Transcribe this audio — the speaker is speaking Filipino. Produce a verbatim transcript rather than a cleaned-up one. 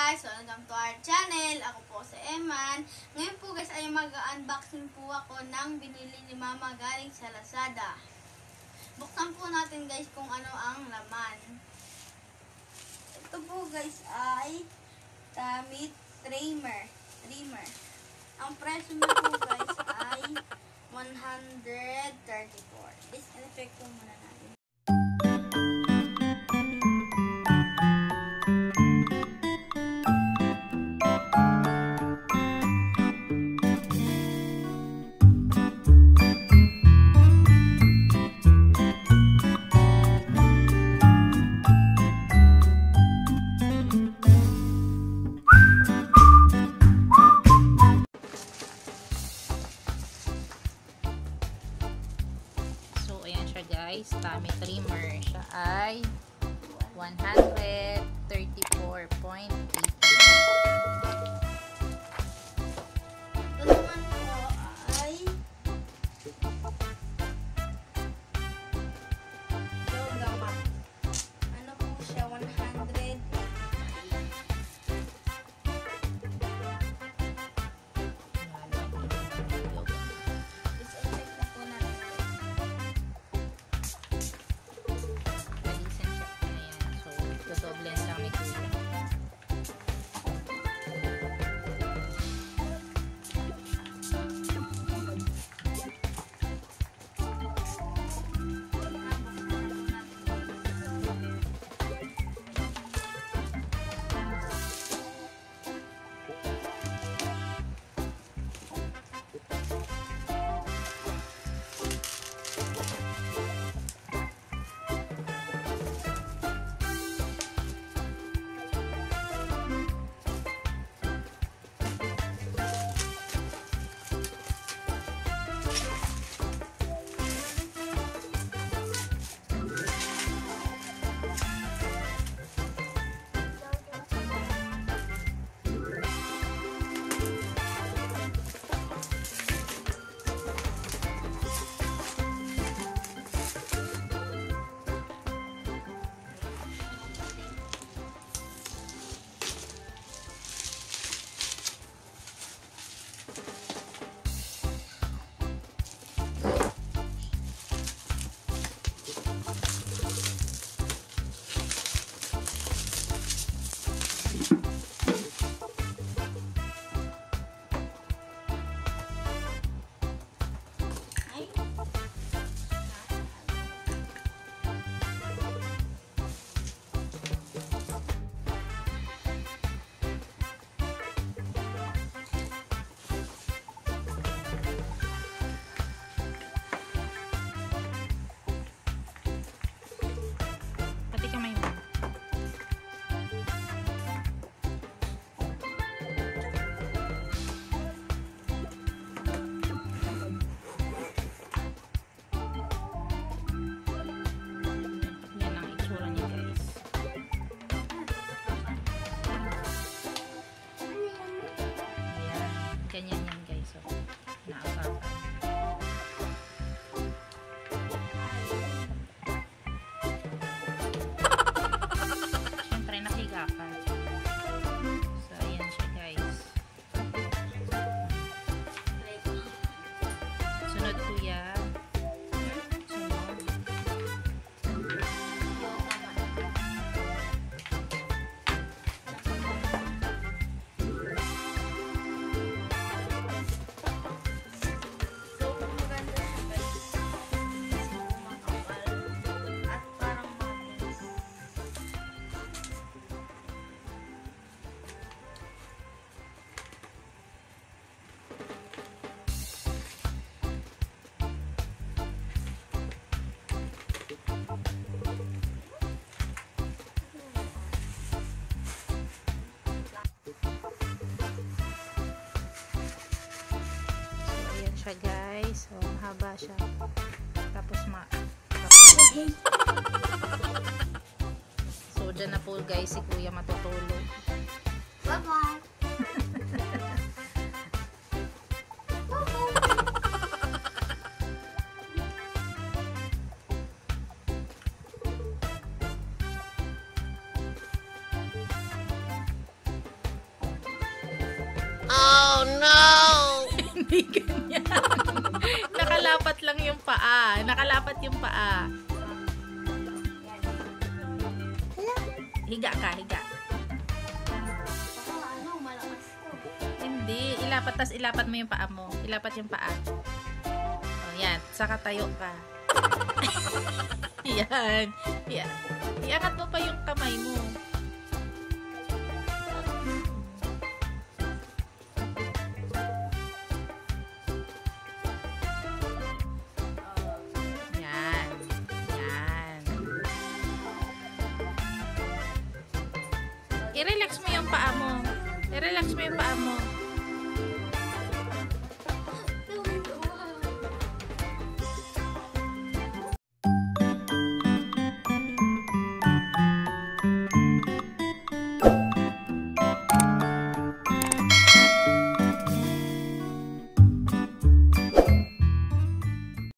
guys! Welcome to our channel. Ako po si Eman. Ngayon po guys ay mag-unboxing po ako ng binili ni Mama galing sa Lazada. Buksan po natin guys kung ano ang laman. Ito po guys ay damit trimmer. trimmer. Ang presyo nito po guys ay one hundred thirty-four. Disinfect po muna natin. Guys, tummy trimmer siya ay one hundred thirty-four point eight. Ito naman po ay yoga mat. Ano po siya? one hundred. Disinfect na po natin. Doble lang ni Kuya. Ganyan yan guys. So, naakapan. Siyempre nakiga ka. So, ayan siya guys. Sunod kuya. Sunod. Guys, so mahaba siya, tapos ma so dyan na po guys si kuya matutulog. Bye bye. Hindi ganyan. Nakalapat lang yung paa. Nakalapat yung paa. Higa ka, higa. Baka ano, malakas ko. Hindi. Ilapat, tas ilapat mo yung paa mo. Ilapat yung paa. O, yan. Saka tayo ka. Yan. Yan. Iangat mo pa yung kamay mo. Yan. Yan. I-relax mo yung paa mo. I-relax mo yung paa mo.